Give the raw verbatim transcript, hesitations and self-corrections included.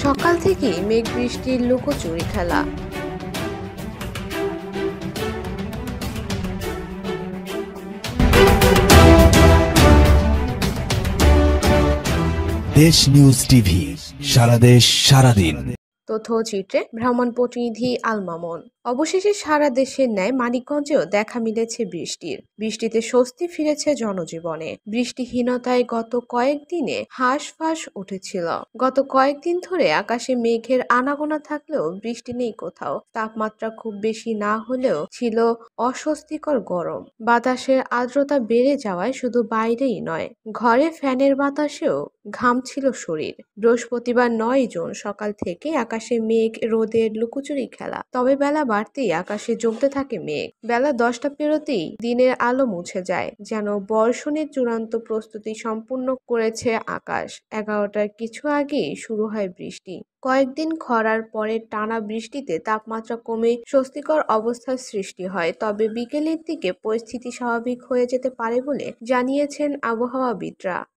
সকাল থেকেই মেঘ বৃষ্টির লুকোচুরি খেলা। দেশ নিউজ টিভি, সারা দেশ সারাদিন। তথ্যচিত্রে ভ্রমণ প্রতিনিধি আল মামুন। অবশেষে সারা দেশের ন্যায় মানিকগঞ্জেও দেখা মিলেছে বৃষ্টির। বৃষ্টিতে স্বস্তি ফিরেছে জনজীবনে। বৃষ্টিহীনতায় গত কয়েকদিনে হাঁসফাঁস উঠেছিল। গত কয়েকদিন ধরে আকাশে মেঘের আনাগোনা থাকলেও বৃষ্টি নেই কোথাও। তাপমাত্রা খুব বেশি না হলেও ছিল অস্বস্তিকর গরম। বাতাসের আর্দ্রতা বেড়ে যাওয়ায় শুধু বাইরেই নয়, ঘরে ফ্যানের বাতাসেও ঘামছিল শরীর। বৃহস্পতিবার নয় জুন সকাল থেকে আকাশে মেঘ রোদের লুকোচুরি খেলা। তবে বেলা বাড়তেই আকাশে জমতে থাকে মেঘ। বেলা দশটা পেরোতেই দিনের আলো মুছে যায়, যেন বর্ষণের চূড়ান্ত প্রস্তুতি সম্পূর্ণ করেছে আকাশ। এগারোটার কিছু আগেই শুরু হয় বৃষ্টি। কয়েকদিন খরার পরে টানা বৃষ্টিতে তাপমাত্রা কমে স্বস্তিকর অবস্থার সৃষ্টি হয়। তবে বিকেলের দিকে পরিস্থিতি স্বাভাবিক হয়ে যেতে পারে বলে জানিয়েছেন আবহাওয়াবিদরা।